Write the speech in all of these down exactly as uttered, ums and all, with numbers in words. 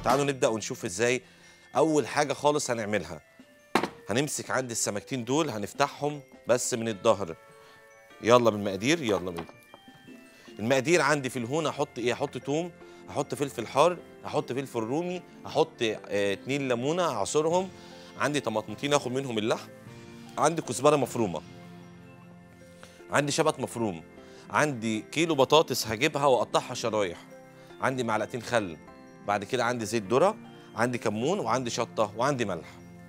تعالوا نبدا ونشوف ازاي. اول حاجه خالص هنعملها، هنمسك عند السمكتين دول هنفتحهم بس من الظهر. يلا بالمقادير، يلا بينا. المقادير عندي في الهون هحط ايه؟ هحط توم، هحط فلفل حار، هحط فلفل رومي، هحط اه اتنين ليمونه اعصرهم، عندي طماطمتين اخد منهم اللحم، عندي كزبره مفرومه، عندي شبت مفروم، عندي كيلو بطاطس هجيبها واقطعها شرايح، عندي معلقتين خل، بعد كده عندي زيت ذره، عندي كمون وعندي شطه وعندي ملح.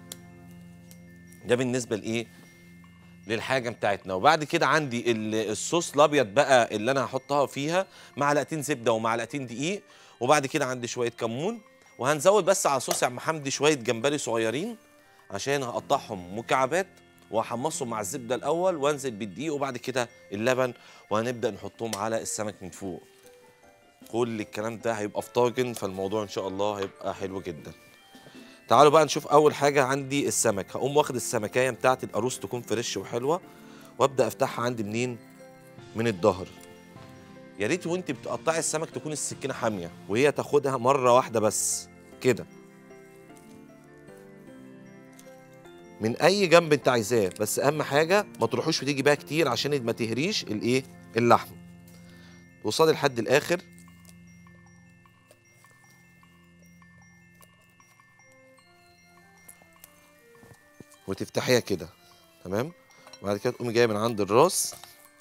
ده بالنسبه لايه؟ للحاجه بتاعتنا. وبعد كده عندي الصوص الابيض بقى اللي انا هحطها فيها، معلقتين زبده ومعلقتين دقيق، وبعد كده عندي شويه كمون، وهنزود بس على الصوص يا عم حمدي شويه جمبري صغيرين عشان هقطعهم مكعبات واحمصهم مع الزبده الاول وانزل بالدقيق وبعد كده اللبن، وهنبدا نحطهم على السمك من فوق. كل الكلام ده هيبقى في طاجن، فالموضوع ان شاء الله هيبقى حلو جدا. تعالوا بقى نشوف. اول حاجه عندي السمك، هقوم واخد السمكايه بتاعتي القاروص تكون فريش وحلوه وابدا افتحها عندي منين؟ من الظهر. يا ريت وانت بتقطعي السمك تكون السكينه حاميه وهي تاخدها مره واحده بس كده من اي جنب انت عايزاه، بس اهم حاجه ما تروحوش وتيجي بقى كتير عشان ما تهريش الايه؟ اللحم. توصلي لحد الاخر وتفتحيها كده، تمام؟ وبعد كده تقومي جايه من عند الراس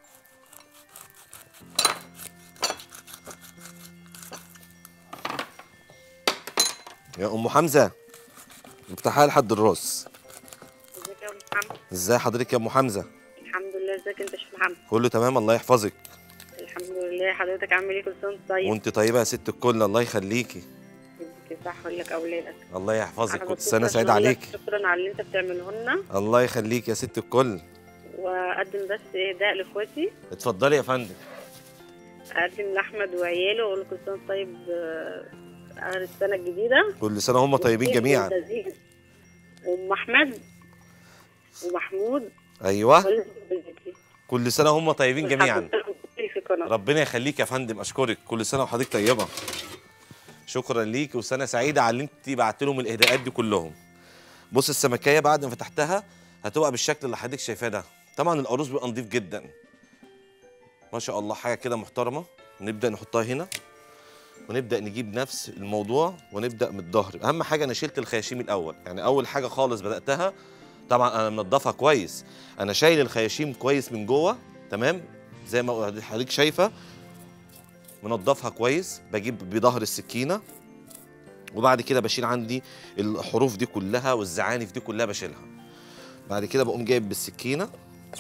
يا ام حمزه، افتحها لحد الراس. ازيك يا ام محمد؟ ازاي حضرتك يا ام حمزه؟ الحمد لله. ازيك انت يا شيخ محمد؟ كله تمام الله يحفظك. الحمد لله. حضرتك عامل ايه؟ كل سنه وانت طيب. وانت طيبه يا ست الكل، الله يخليكي. يديك صح لك اولادك. الله يحفظك، كل بتصل سنه عشان سعيده أقول لك عليكي. شكرا على اللي انت بتعمله لنا، الله يخليك يا ست الكل. واقدم بس اهداء لاخواتي. اتفضلي يا فندم. اقدم لاحمد وعياله واقول له كل سنه وانت طيب. آه، اخر السنه الجديده. كل سنه هم طيبين جميعا. وام احمد ومحمود. ايوه كل كل سنه هم طيبين جميعا. في قناه. ربنا يخليك يا فندم، اشكرك. كل سنه وحضرتك طيبه. شكرا ليك وسنه سعيده على اللي انت بعت لهم الاهداءات دي كلهم. بص السمكيه بعد ما فتحتها هتبقى بالشكل اللي حضرتك شايفاه ده. طبعا القاروص بيبقى نضيف جدا ما شاء الله، حاجه كده محترمه. نبدا نحطها هنا ونبدا نجيب نفس الموضوع ونبدا من الظهر. اهم حاجه انا شلت الخياشيم الاول، يعني اول حاجه خالص بداتها طبعا انا منضفها كويس، انا شايل الخياشيم كويس من جوه، تمام؟ زي ما حضرتك شايفه منضفها كويس. بجيب بظهر السكينه وبعد كده بشيل عندي الحروف دي كلها والزعانف دي كلها بشيلها. بعد كده بقوم جايب بالسكينه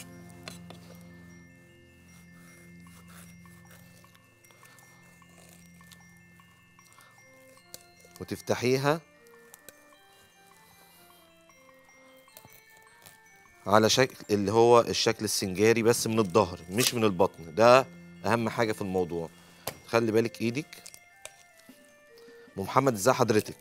وتفتحيها على شكل اللي هو الشكل السنجاري بس من الظهر مش من البطن، ده اهم حاجه في الموضوع. خلي بالك ايدك. ام محمد ازي حضرتك؟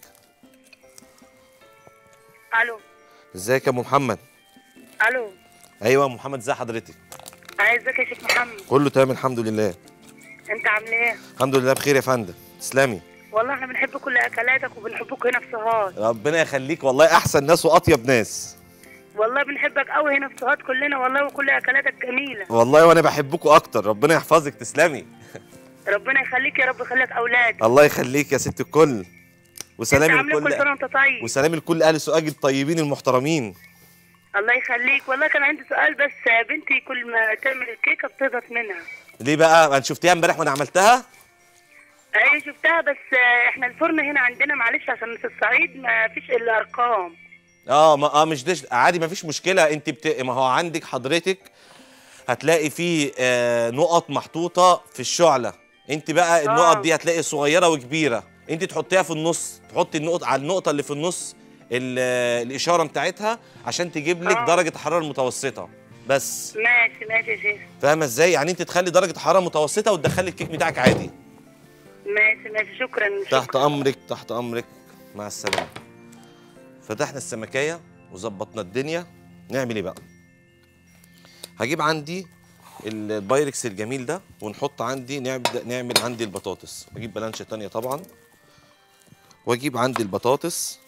الو. ازيك يا ام محمد؟ الو. ايوه يا ام محمد ازي حضرتك؟ ازيك يا شيخ محمد؟ كله تمام الحمد لله. انت عامل ايه؟ الحمد لله بخير يا فندم. تسلمي. والله احنا بنحب كل اكلاتك وبنحبك هنا في سوهاج. ربنا يخليك، والله احسن ناس واطيب ناس. والله بنحبك قوي هنا في سوهاج كلنا والله، وكل اكلاتك جميله. والله وانا بحبكوا اكتر، ربنا يحفظك. تسلمي. ربنا يخليك يا رب، يخليك اولادك. الله يخليك يا ست الكل. وسلام انت عامل كل الكل سنه وانت طيب. وسلام لكل اهل سوهاج الطيبين المحترمين. الله يخليك. والله كان عندي سؤال بس، بنتي كل ما تعمل الكيكه بتهبط منها. ليه بقى؟ انت شفتيها امبارح وانا عملتها؟ ايوه شفتها، بس احنا الفرن هنا عندنا معلش عشان في الصعيد ما فيش الا ارقام. اه ما اه مش دش عادي، ما فيش مشكله. انت بت... ما هو عندك حضرتك هتلاقي فيه آه نقط محطوطه في الشعله. انت بقى النقط آه. دي هتلاقي صغيره وكبيره، انت تحطيها في النص، تحطي النقط على النقطه اللي في النص الاشاره بتاعتها عشان تجيب لك آه. درجه حراره متوسطه بس. ماشي ماشي يا شيخ. فاهمه ازاي؟ يعني انت تخلي درجه حراره متوسطه وتدخلي الكيك بتاعك عادي. ماشي ماشي. شكرا. تحت امرك تحت امرك. مع السلامه. فتحنا السمكيه وظبطنا الدنيا. نعمل ايه بقى؟ هجيب عندي البايركس الجميل ده ونحط عندي، نبدا نعمل عندي البطاطس. اجيب بلانشه تانية طبعا واجيب عندي البطاطس،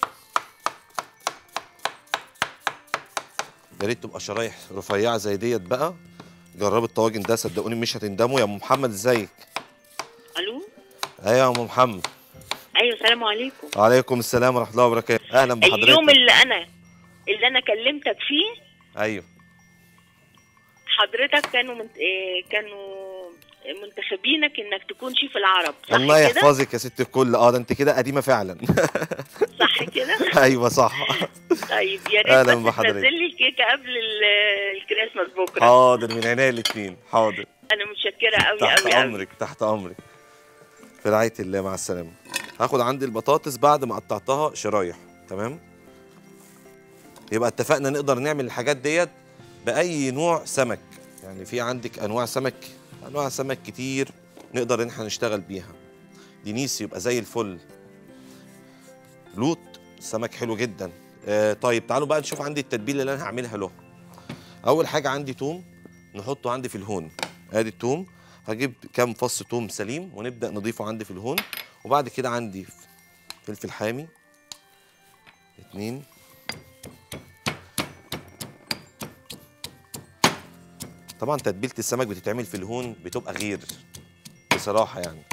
يا ريت تبقى شرايح رفيعه زي ديت بقى. جربوا الطواجن ده صدقوني مش هتندموا. يا ام محمد ازيك؟ الو. ايوه يا ام محمد. ايوه السلام عليكم. وعليكم السلام ورحمه الله وبركاته. اهلا بحضرتك. اليوم اللي انا اللي انا كلمتك فيه ايوه حضرتك كانوا منت... إيه كانوا منتخبينك انك تكون شيف العرب، صح الله كده؟ يحفظك يا ست الكل. اه ده انت كده قديمه فعلا. صح كده؟ ايوه صح. طيب يا أهلاً ريت بس بحضرتك. تنزل لي الكيكه قبل ال- الكريسماس بكره. حاضر من عينيا الاثنين. حاضر. انا متشكره قوي تحت قوي قوي. امرك تحت امرك. في رعايه الله. مع السلامه. هاخد عندي البطاطس بعد ما قطعتها شرايح. تمام. يبقى اتفقنا نقدر نعمل الحاجات ديت باي نوع سمك. يعني في عندك انواع سمك، انواع سمك كتير نقدر ان احنا نشتغل بيها. دينيس يبقى زي الفل. لوط سمك حلو جدا. آه طيب تعالوا بقى نشوف عندي التتبيله اللي انا هعملها له. اول حاجه عندي توم نحطه عندي في الهون. ادي التوم. هجيب كام فص توم سليم ونبدا نضيفه عندي في الهون. وبعد كده عندي فلفل حامي اتنين، طبعا تتبيله السمك بتتعمل في الهون بتبقى غير بصراحه يعني.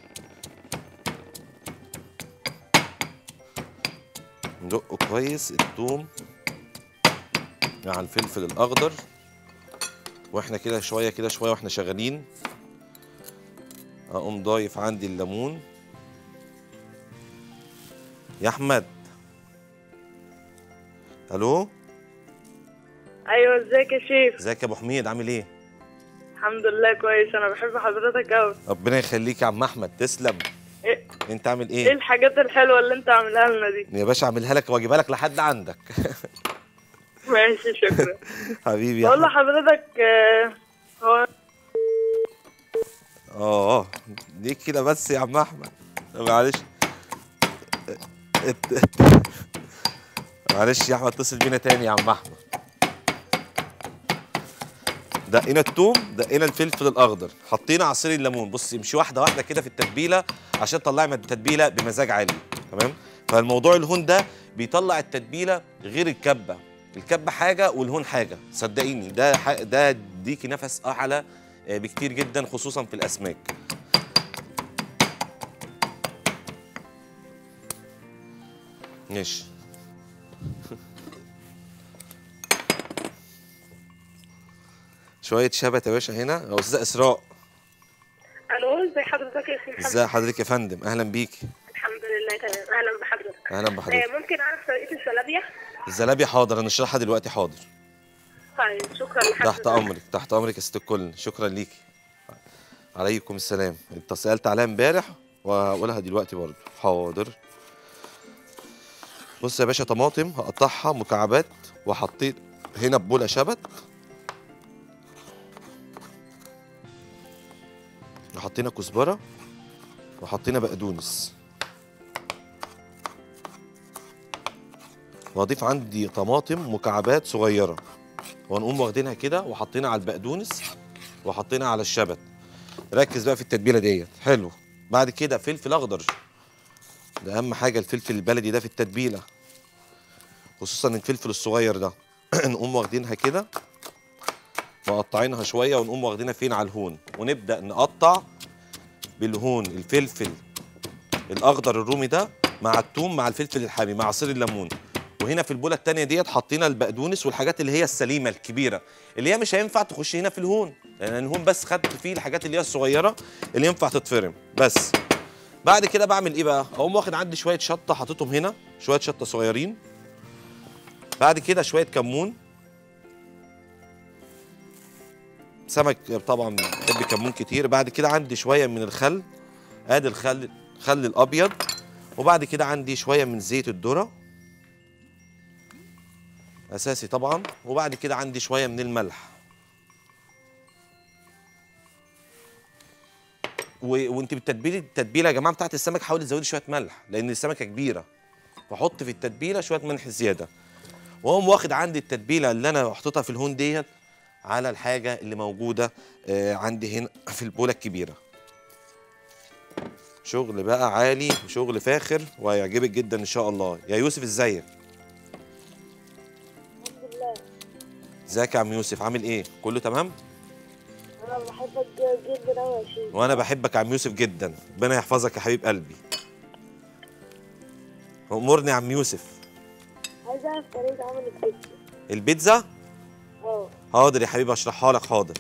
ندقه كويس الثوم مع الفلفل الاخضر، واحنا كده شويه كده شويه واحنا شغالين اقوم ضايف عندي الليمون. يا احمد. الو. ايوه ازيك يا شيف؟ ازيك يا ابو حميد عامل ايه؟ الحمد لله كويس. انا بحب حضرتك قوي. ربنا يخليك يا عم احمد. تسلم. ايه انت عامل ايه ايه؟ الحاجات الحلوه اللي انت عاملها لنا دي؟ يا باشا اعملها لك واجيبها لك لحد عندك. ماشي شكرا. حبيبي يا بقول احمد. لحضرتك آه، هو اه اه ليك كده بس يا عم احمد. معلش. ات- ات- معلش يا احمد اتصل بينا تاني يا عم احمد. دقينا التوم، دقينا الفلفل الاخضر، حطينا عصير الليمون. بص يمشي واحده واحده كده في التتبيله عشان تطلعي من التتبيله بمزاج عالي. تمام. فالموضوع الهون ده بيطلع التتبيله غير الكبه. الكبه حاجه والهون حاجه. صدقيني ده ح- ده يديكي نفس اعلى آه، بكتير جدا خصوصا في الاسماك. ماشي. شويه شبت يا باشا هنا يا استاذه اسراء. الو ازي حضرتك يا شيخ؟ ازي حضرتك يا فندم؟ اهلا بيكي. الحمد لله تمام. اهلا بحضرتك. اهلا بحضرتك. آه، ممكن اعرف طريقه الزلابيه؟ الزلابيه حاضر هنشرحها دلوقتي. حاضر. طيب شكرا لحضرتك. تحت امرك تحت امرك يا ست الكل. شكرا ليكي. عليكم السلام. انت سالت عليها امبارح وهقولها دلوقتي برضو. حاضر. بص يا باشا طماطم هقطعها مكعبات وحطيت هنا ببوله شبت، وحطينا كزبره وحطينا بقدونس، واضيف عندي طماطم مكعبات صغيره ونقوم واخدينها كده وحطينا على البقدونس وحطينا على الشبت. ركز بقى في التتبيله ديت. حلو. بعد كده فلفل اخضر، ده اهم حاجه الفلفل البلدي ده في التتبيله، خصوصا الفلفل الصغير ده. نقوم واخدينها كده مقطعينها شويه ونقوم واخدينها فين على الهون، ونبدا نقطع بالهون الفلفل الاخضر الرومي ده مع الثوم مع الفلفل الحامي مع عصير الليمون. وهنا في البوله الثانيه ديت حطينا البقدونس والحاجات اللي هي السليمه الكبيره اللي هي مش هينفع تخش هنا في الهون، لان الهون بس خدت فيه الحاجات اللي هي الصغيره اللي ينفع تتفرم بس. بعد كده بعمل ايه بقى؟ اقوم واخد عندي شويه شطه حاططهم هنا، شويه شطه صغيرين. بعد كده شويه كمون. سمك طبعا بحب كمون كتير. بعد كده عندي شويه من الخل، ادي الخل الخل الابيض. وبعد كده عندي شويه من زيت الذره اساسي طبعا. وبعد كده عندي شويه من الملح. و... وانت بتتبيلي التتبيله يا جماعه بتاعت السمك حاولي تزودي شويه ملح لان السمكه كبيره، فحط في التتبيله شويه ملح زياده. واقوم واخد عندي التتبيله اللي انا حطيتها في الهون ديت على الحاجه اللي موجوده آه عندي هنا في البوله الكبيره. شغل بقى عالي وشغل فاخر وهيعجبك جدا ان شاء الله. يا يوسف ازيك؟ الحمد لله. ازيك يا عم يوسف، عامل ايه؟ كله تمام؟ انا بحبك جدا قوي يا شيخ. وانا بحبك يا عم يوسف جدا، ربنا يحفظك يا حبيب قلبي. امرني يا عم يوسف. عايز اعرف طريقه عمل البيتزا. البيتزا؟ اه. حاضر يا حبيبي اشرحها لك، حاضر.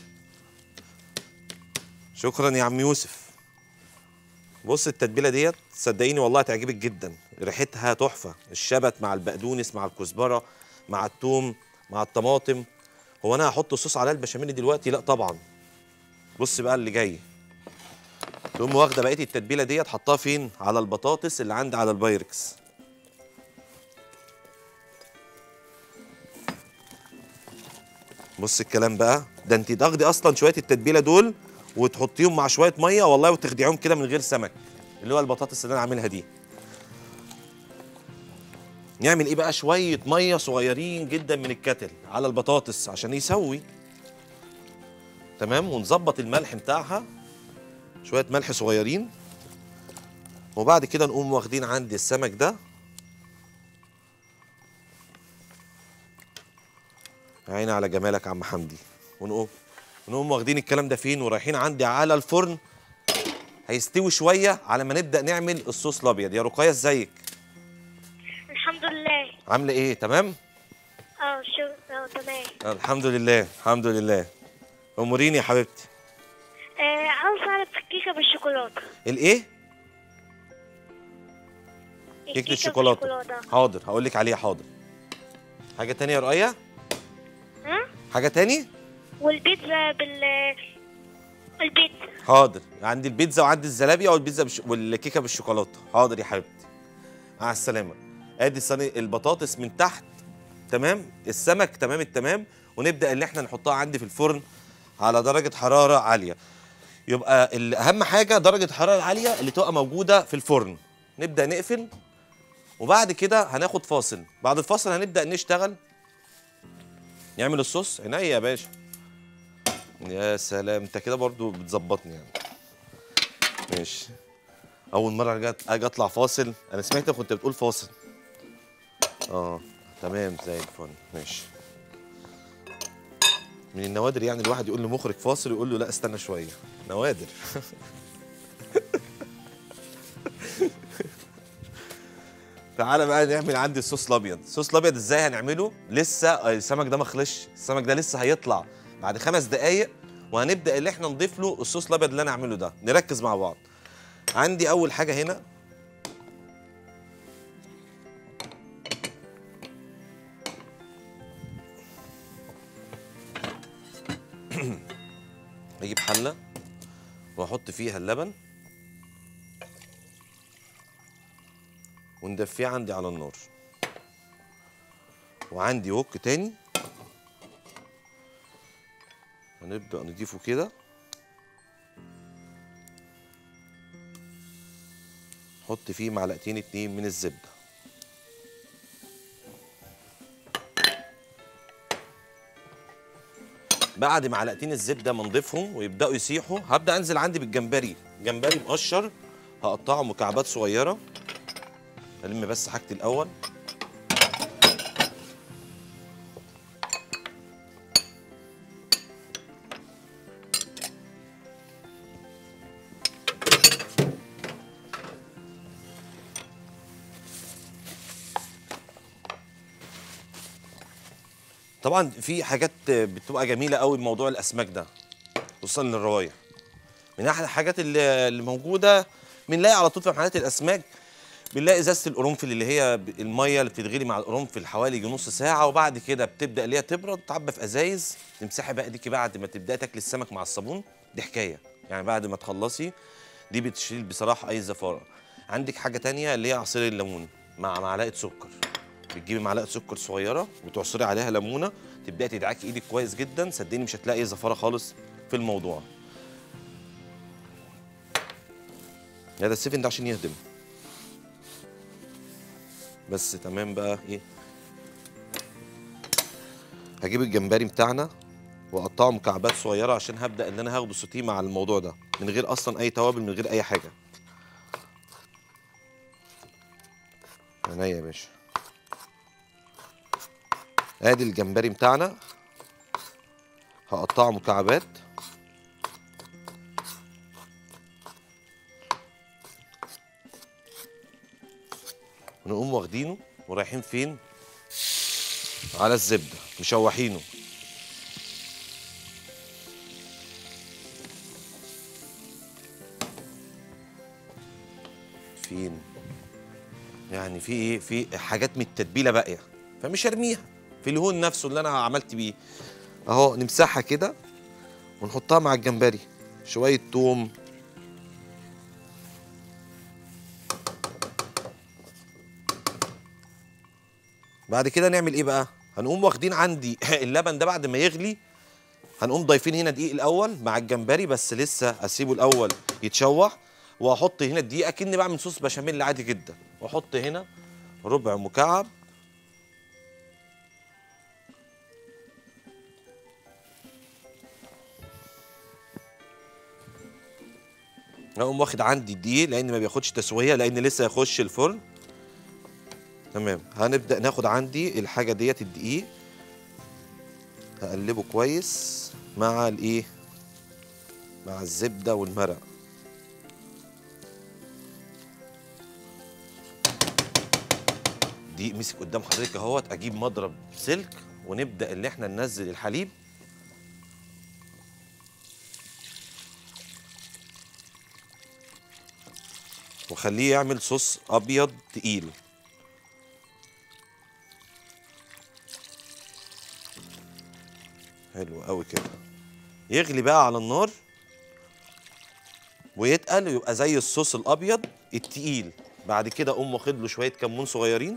شكرا يا عم يوسف. بص التتبيله ديت صدقيني والله هتعجبك جدا، ريحتها تحفه، الشبت مع البقدونس مع الكزبره مع الثوم مع الطماطم. هو انا هحط صوص على البشاميل دلوقتي؟ لا طبعا. بص بقى اللي جاي، تقوم واخده بقيه التتبيله ديت حطها فين؟ على البطاطس اللي عندي على البايركس. بص الكلام بقى ده، انت تاخدي اصلا شويه التتبيله دول وتحطيهم مع شويه ميه والله وتخدعيهم كده من غير سمك، اللي هو البطاطس اللي انا عاملها دي. نعمل ايه بقى؟ شويه ميه صغيرين جدا من الكتل على البطاطس عشان يسوي تمام، ونظبط الملح بتاعها شويه ملح صغيرين. وبعد كده نقوم واخدين عندي السمك ده، عيني على جمالك يا عم حمدي، ونقوم ونقوم واخدين الكلام ده فين ورايحين عندي على الفرن. هيستوي شويه على ما نبدا نعمل الصوص الابيض. يا رقيه ازيك؟ الحمد لله. عامله ايه؟ تمام؟ اه شو اه تمام. الحمد لله الحمد لله. اموريني يا حبيبتي. آه عاوز اعرف الكيكه بالشوكولاته. الايه؟ كيكه الكيكة الشوكولاته. بالشوكولاتة. حاضر هقول لك عليها، حاضر. حاجه تانية يا رقيه؟ ها؟ حاجه تاني؟ والبيتزا بال البيتزا. حاضر، عندي البيتزا وعندي الزلابيه والبيتزا بش... والكيكه بالشوكولاته. حاضر يا حبيبتي، مع السلامه. ادي صينيه البطاطس من تحت تمام، السمك تمام التمام، ونبدا اللي احنا نحطها عندي في الفرن على درجه حراره عاليه. يبقى اهم حاجه درجه الحراره العاليه اللي تبقى موجوده في الفرن. نبدا نقفل وبعد كده هناخد فاصل. بعد الفاصل هنبدا نشتغل نعمل الصوص. عينيا يا باشا. يا سلام، انت كده برضو بتظبطني يعني. ماشي. اول مره اجي اجي اطلع فاصل، انا سمعتك كنت بتقول فاصل. اه تمام زي الفل. ماشي. من النوادر يعني الواحد يقول لمخرج فاصل ويقول له لا استنى شويه، نوادر. تعالى بقى نعمل عندي الصوص الابيض. الصوص الابيض ازاي هنعمله؟ لسه السمك ده ما خلصش، السمك ده لسه هيطلع بعد خمس دقايق، وهنبدا اللي احنا نضيف له الصوص الابيض اللي انا اعمله ده. نركز مع بعض. عندي اول حاجه هنا اجيب حله واحط فيها اللبن وندفيه عندي على النار، وعندي وok تاني هنبدأ نضيفه كده. نحط فيه معلقتين اتنين من الزبدة. بعد معلقتين الزبدة ما نضيفهم ويبدأوا يسيحوا، هبدأ أنزل عندي بالجمبري، جمبري مقشر هقطعه مكعبات صغيرة. ألم بس حاجتي الأول. طبعا في حاجات بتبقى جميله قوي بموضوع الاسماك ده، خصوصا للروايح. من احد الحاجات اللي اللي موجوده بنلاقي على طول في محلات الاسماك، بنلاقي ازازه القرنفل اللي هي الميه اللي بتتغلي مع القرنفل حوالي نص ساعه، وبعد كده بتبدا اللي هي تبرد تعبى في ازايز، تمسحي بقى ايديكي بعد ما تبداي تاكلي السمك مع الصابون. دي حكايه يعني، بعد ما تخلصي دي بتشيل بصراحه اي زفاره. عندك حاجه تانية اللي هي عصير الليمون مع معلقه سكر. بتجيبي معلقه سكر صغيره وتعصري عليها ليمونه، تبداي تدعكي ايدك كويس جدا، صدقيني مش هتلاقي زفاره خالص في الموضوع. هذا السيفن ده عشان يهدم بس. تمام بقى. ايه، هجيب الجمبري بتاعنا واقطعه مكعبات صغيره عشان هبدا ان انا هاخده سوتيه مع الموضوع ده من غير اصلا اي توابل، من غير اي حاجه. عينيا يا باشا. ادي الجمبري بتاعنا، هقطعه مكعبات. ونقوم واخدينه ورايحين فين؟ على الزبده، مشوحينه. فين؟ يعني في ايه؟ في حاجات من التتبيله باقيه، فمش هرميها في الهون نفسه اللي انا عملت بيه. اهو نمسحها كده ونحطها مع الجمبري. شويه توم، بعد كده نعمل ايه بقى؟ هنقوم واخدين عندي اللبن ده بعد ما يغلي، هنقوم ضايفين هنا دقيق الاول مع الجمبري، بس لسه اسيبه الاول يتشوح. واحط هنا الدقيق اكني بعمل صوص بشاميل عادي جدا، واحط هنا ربع مكعب. هقوم واخد عندي الدقيق لان ما بياخدش تسويه، لان لسه هيخش الفرن. تمام. هنبدا ناخد عندي الحاجه ديت الدقيق، هقلبه كويس مع الايه؟ مع الزبده والمرق. دقيق مسك قدام حضرتك اهوت. اجيب مضرب سلك ونبدا ان احنا ننزل الحليب. وخليه يعمل صوص ابيض تقيل. حلو قوي كده. يغلي بقى على النار ويتقل ويبقى زي الصوص الابيض التقيل. بعد كده اقوم واخد له شويه كمون صغيرين.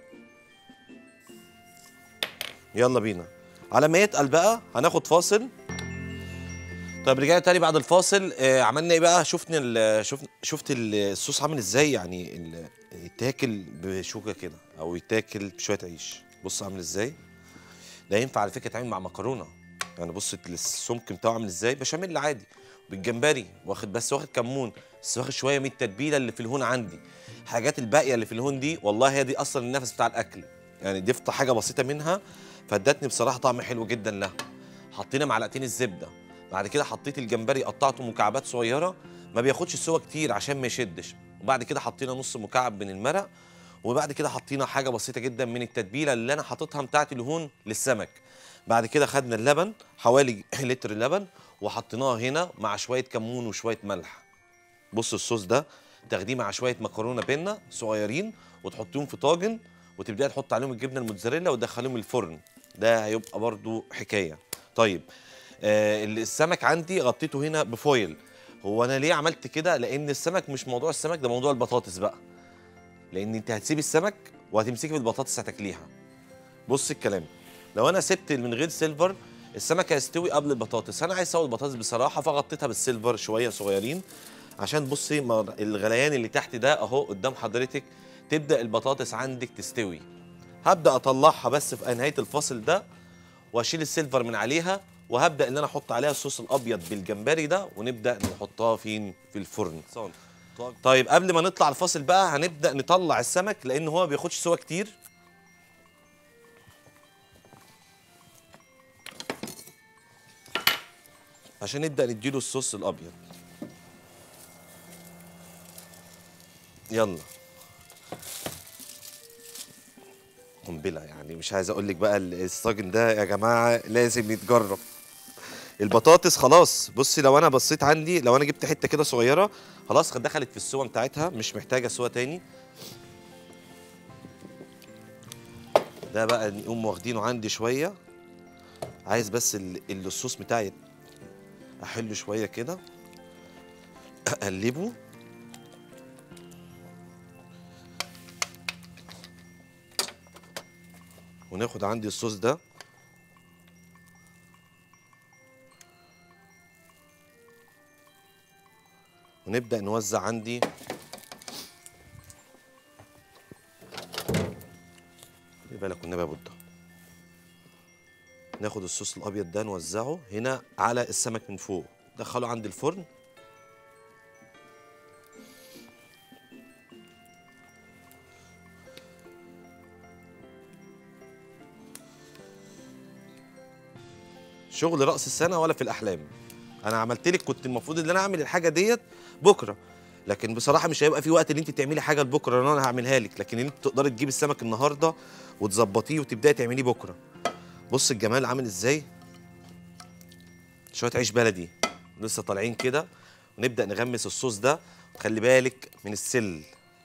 يلا بينا. على ما يتقل بقى هناخد فاصل. طيب رجعنا تاني بعد الفاصل. آه عملنا ايه بقى؟ شفنا شفت شفت الصوص عامل ازاي؟ يعني يتاكل بشوكه كده او يتاكل بشويه عيش. بص عامل ازاي. ده ينفع على فكره يتعمل مع مكرونه. يعني بص السمك بتاعه عامل ازاي، بشاميل عادي بالجمبري. واخد بس واخد كمون، بس واخد شويه من التتبيله اللي في الهون عندي. الحاجات الباقيه اللي في الهون دي والله هي دي اصلا النفس بتاع الاكل. يعني ضفت حاجه بسيطه منها فادتني بصراحه طعم حلو جدا لها. حطينا معلقتين الزبده، بعد كده حطيت الجمبري قطعته مكعبات صغيره ما بياخدش سوا كتير عشان ما يشدش، وبعد كده حطينا نص مكعب من المرق، وبعد كده حطينا حاجه بسيطه جدا من التتبيله اللي انا حاططها بتاعه الهون للسمك. بعد كده خدنا اللبن حوالي لتر لبن وحطيناه هنا مع شويه كمون وشويه ملح. بص الصوص ده تاخديه مع شويه مكرونه بينا صغيرين وتحطيهم في طاجن وتبداي تحط عليهم الجبنه الموتزاريلا وتدخليهم الفرن. ده هيبقى برضو حكايه. طيب آه السمك عندي غطيته هنا بفويل. هو انا ليه عملت كده؟ لان السمك مش موضوع السمك، ده موضوع البطاطس بقى. لان انت هتسيبي السمك وهتمسكي في البطاطس هتاكليها. بص الكلام، لو انا سبت من غير سيلفر السمك هيستوي قبل البطاطس. انا عايز اسوي البطاطس بصراحه فغطيتها بالسيلفر شويه صغيرين عشان بصي الغليان اللي تحت ده اهو قدام حضرتك تبدا البطاطس عندك تستوي. هبدا اطلعها بس في نهايه الفاصل ده واشيل السيلفر من عليها، وهبدا ان انا احط عليها الصوص الابيض بالجمبري ده ونبدا نحطها فين؟ في الفرن. طيب قبل ما نطلع الفاصل بقى هنبدا نطلع السمك لان هو ما بياخدش سوا كتير. عشان نبدا نديله الصوص الابيض. يلا قنبله، يعني مش عايز اقول لك بقى الطاجن ده يا جماعه لازم يتجرب. البطاطس خلاص بصي، لو انا بصيت عندي لو انا جبت حته كده صغيره خلاص دخلت في السوا بتاعتها مش محتاجه سوا تاني. ده بقى نقوم واخدينه عندي شويه. عايز بس الصوص بتاعي احله شويه كده اقلبه. وناخد عندي الصوص ده ونبدأ نوزع عندي. خلي بالك والنبي يا بودة. ناخد الصوص الأبيض ده نوزعه هنا على السمك من فوق، ندخله عند الفرن. شغل راس السنه ولا في الاحلام. انا عملت لك، كنت المفروض ان انا اعمل الحاجه ديت بكره، لكن بصراحه مش هيبقى في وقت ان انت تعملي حاجه لبكره، لان انا هعملها لك، لكن انت تقدري تجيبي السمك النهارده وتظبطيه وتبداي تعمليه بكره. بص الجمال عامل ازاي. شويه عيش بلدي لسه طالعين كده، ونبدا نغمس الصوص ده. خلي بالك من السل.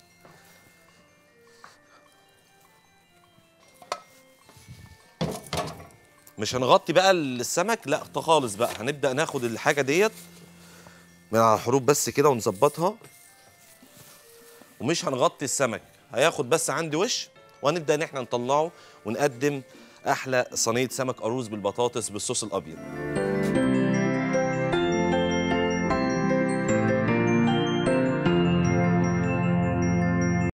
مش هنغطي بقى السمك، لا خالص بقى، هنبدا ناخد الحاجه ديت من على الحروف بس كده ونظبطها، ومش هنغطي السمك، هياخد بس عندي وش، وهنبدا ان احنا نطلعه ونقدم احلى صينيه سمك قاروص بالبطاطس بالصوص الابيض.